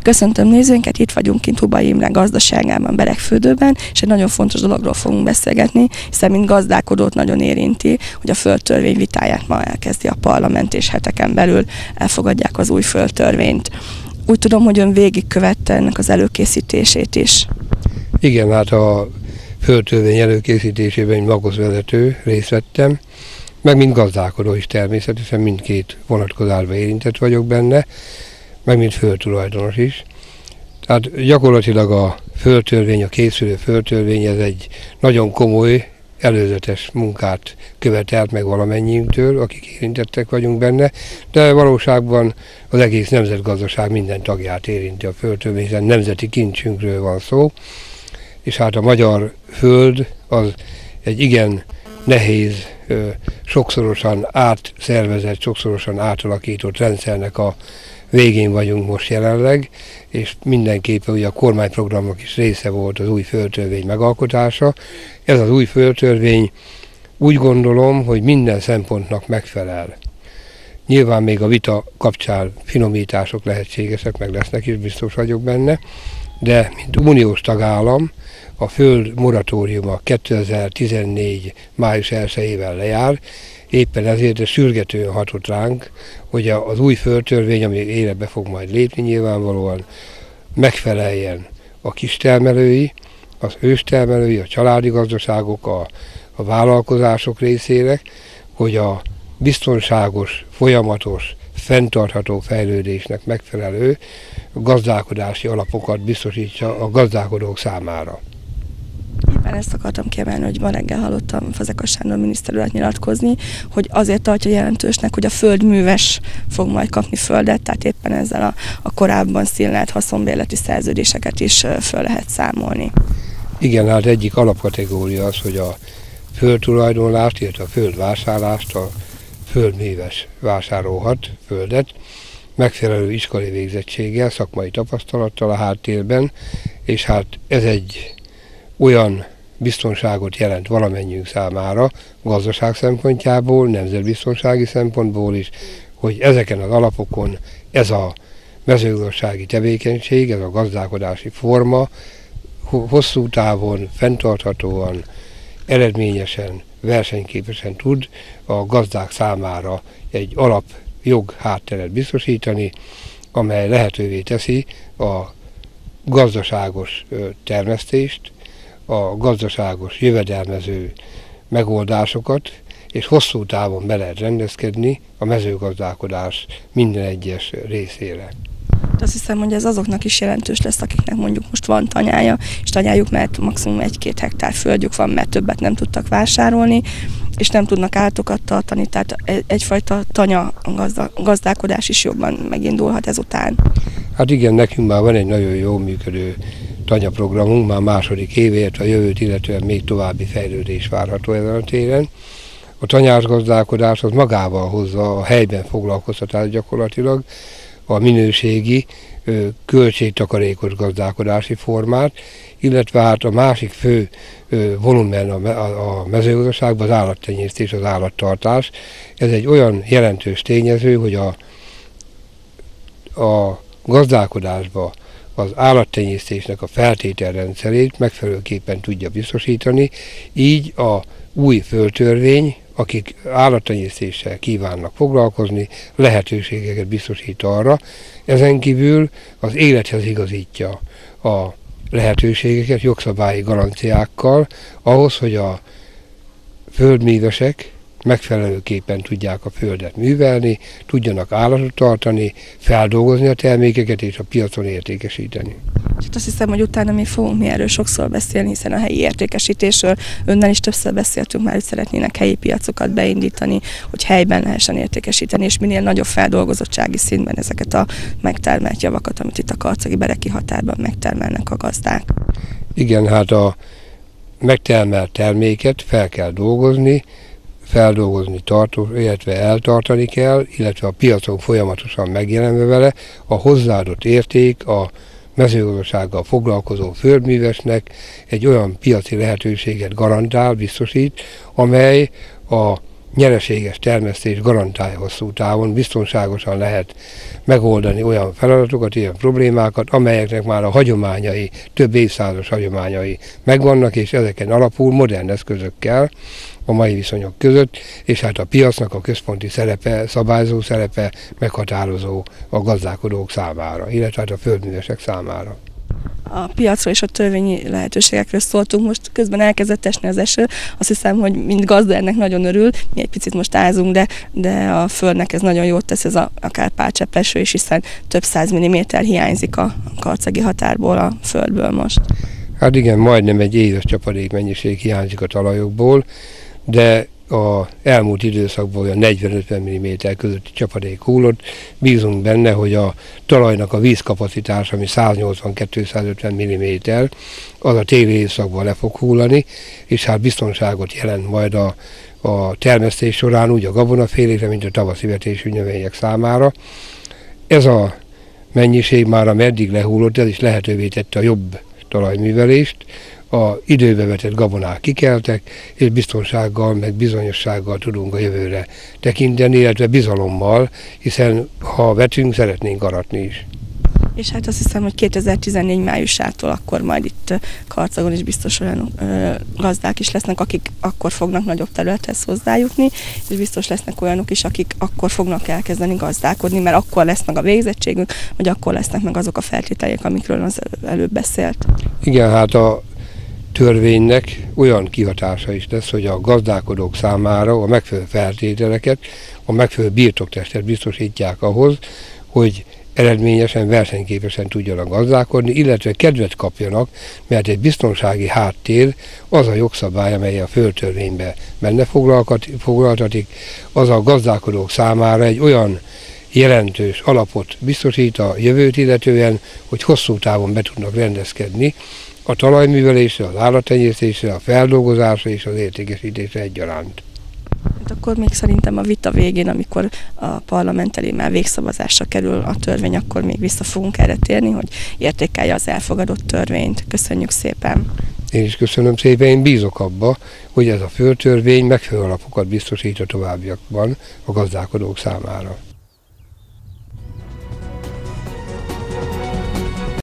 Köszöntöm nézőinket, itt vagyunk kint Hubai Imre gazdaságában, Beregfürdőben, és egy nagyon fontos dologról fogunk beszélgetni, hiszen mint gazdálkodót nagyon érinti, hogy a földtörvény vitáját ma elkezdi a parlament, és heteken belül elfogadják az új földtörvényt. Úgy tudom, hogy ön végigkövette ennek az előkészítését is. Igen, hát a földtörvény előkészítésében egy magozvezető részt vettem, meg mint gazdálkodó is természetesen, mindkét vonatkozásban érintett vagyok benne, meg mint földtulajdonos is. Tehát gyakorlatilag a földtörvény, a készülő földtörvény, ez egy nagyon komoly, előzetes munkát követelt meg valamennyiünktől, akik érintettek vagyunk benne, de valóságban az egész nemzetgazdaság minden tagját érinti a földtörvény, hiszen nemzeti kincsünkről van szó, és hát a magyar föld az egy igen nehéz, sokszorosan átszervezett, sokszorosan átalakított rendszernek a végén vagyunk most jelenleg, és mindenképpen ugye a kormányprogramnak is része volt az új földtörvény megalkotása. Ez az új földtörvény úgy gondolom, hogy minden szempontnak megfelel. Nyilván még a vita kapcsán finomítások lehetségesek, meg lesznek is, biztos vagyok benne, de mint uniós tagállam a föld moratóriuma 2014. május 1-ével lejár, éppen ezért ez sürgetően hatott ránk, hogy az új földtörvény, ami életbe fog majd lépni nyilvánvalóan, megfeleljen a kistermelői, az őstermelői, a családi gazdaságok, a vállalkozások részére, hogy a biztonságos, folyamatos, fenntartható fejlődésnek megfelelő gazdálkodási alapokat biztosítsa a gazdálkodók számára. Éppen ezt akartam kiemelni, hogy ma reggel hallottam Fazekas Sándor miniszter urat nyilatkozni, hogy azért tartja jelentősnek, hogy a földműves fog majd kapni földet, tehát éppen ezzel a korábban színlelt haszonbérleti szerződéseket is föl lehet számolni. Igen, hát egyik alapkategória az, hogy a földtulajdonlást, illetve a földvásárlást a földműves vásárolhat földet, megfelelő iskolai végzettséggel, szakmai tapasztalattal a háttérben, és hát ez egy olyan biztonságot jelent valamennyiünk számára, gazdaság szempontjából, nemzetbiztonsági szempontból is, hogy ezeken az alapokon ez a mezőgazdasági tevékenység, ez a gazdálkodási forma hosszú távon, fenntarthatóan, eredményesen, versenyképesen tud a gazdák számára egy alapjog hátteret biztosítani, amely lehetővé teszi a gazdaságos termesztést, a gazdaságos jövedelmező megoldásokat, és hosszú távon be lehet rendezkedni a mezőgazdálkodás minden egyes részére. Azt hiszem, hogy ez azoknak is jelentős lesz, akiknek mondjuk most van tanyája, és tanyájuk, mert maximum 1-2 hektár földjük van, mert többet nem tudtak vásárolni, és nem tudnak állatokat tartani, tehát egyfajta gazdálkodás is jobban megindulhat ezután. Hát igen, nekünk már van egy nagyon jól működő tanyaprogramunk, már második évért, a jövőt illetően még további fejlődés várható ezen a téren. A tanyás gazdálkodás az magával hozza a helyben foglalkoztatást gyakorlatilag, a minőségi, költségtakarékos gazdálkodási formát, illetve hát a másik fő volumen a mezőgazdaságban az állattenyésztés, az állattartás. Ez egy olyan jelentős tényező, hogy a gazdálkodásba az állattenyésztésnek a feltételrendszerét megfelelőképpen tudja biztosítani, így a új földtörvény, akik állattenyésztéssel kívánnak foglalkozni, lehetőségeket biztosít arra. Ezen kívül az élethez igazítja a lehetőségeket jogszabályi garanciákkal, ahhoz, hogy a földművesek megfelelőképpen tudják a földet művelni, tudjanak állatot tartani, feldolgozni a termékeket és a piacon értékesíteni. Hát azt hiszem, hogy utána még fogunk mi erről sokszor beszélni, hiszen a helyi értékesítésről önnel is többször beszéltünk már, hogy szeretnének helyi piacokat beindítani, hogy helyben lehessen értékesíteni, és minél nagyobb feldolgozottsági szintben ezeket a megtermelt javakat, amit itt a karcagi-bereki határban megtermelnek a gazdák. Igen, hát a megtermelt terméket fel kell dolgozni, illetve eltartani kell, illetve a piacon folyamatosan megjelenve vele a hozzáadott érték a mezőgazdasággal foglalkozó földművesnek egy olyan piaci lehetőséget garantál, biztosít, amely a nyereséges termesztés garantálja hosszú távon, biztonságosan lehet megoldani olyan feladatokat, ilyen problémákat, amelyeknek már a hagyományai, több évszázados hagyományai megvannak, és ezeken alapul modern eszközökkel a mai viszonyok között, és hát a piacnak a központi szerepe, szabályzó szerepe meghatározó a gazdálkodók számára, illetve hát a földművesek számára. A piacról és a törvényi lehetőségekről szóltunk, most közben elkezdett esni az eső, azt hiszem, hogy mind gazda ennek nagyon örül, mi egy picit most ázunk, de a földnek ez nagyon jót tesz, ez akár párcsepp eső is, hiszen több 100 mm hiányzik a karcegi határból, a földből most. Hát igen, majdnem egy éves csapadékmennyiség hiányzik a talajokból, de az elmúlt időszakban olyan 40-50 mm közötti csapadék hullott. Bízunk benne, hogy a talajnak a vízkapacitása, ami 180-250 mm, az a téli évszakban le fog hullani, és hát biztonságot jelent majd a termesztés során úgy a gabonafélékre, mint a tavaszi vetésű növények számára. Ez a mennyiség már ameddig lehullott, ez is lehetővé tette a jobb talajművelést, a időbe vetett gabonák kikeltek, és biztonsággal, meg bizonyossággal tudunk a jövőre tekinteni, illetve bizalommal, hiszen ha vetünk, szeretnénk aratni is. És hát azt hiszem, hogy 2014 májusától akkor majd itt Karcagon is biztos olyan gazdák is lesznek, akik akkor fognak nagyobb területhez hozzájutni, és biztos lesznek olyanok is, akik akkor fognak elkezdeni gazdálkodni, mert akkor lesz meg a végzettségünk, vagy akkor lesznek meg azok a feltételek, amikről az előbb beszélt. Igen, hát a törvénynek olyan kihatása is lesz, hogy a gazdálkodók számára a megfelelő feltételeket, a megfelelő birtoktestet biztosítják ahhoz, hogy eredményesen, versenyképesen tudjanak gazdálkodni, illetve kedvet kapjanak, mert egy biztonsági háttér az a jogszabály, amely a földtörvényben benne foglaltatik, az a gazdálkodók számára egy olyan jelentős alapot biztosít a jövőt illetően, hogy hosszú távon be tudnak rendezkedni a talajművelésre, az állattenyésztésre, a feldolgozásra és az értékesítésre egyaránt. Hát akkor még szerintem a vita végén, amikor a parlament elé már végszavazásra kerül a törvény, akkor még vissza fogunk erre térni, hogy értékelje az elfogadott törvényt. Köszönjük szépen! Én is köszönöm szépen, én bízok abba, hogy ez a földtörvény megfelelő alapokat biztosít a továbbiakban a gazdálkodók számára.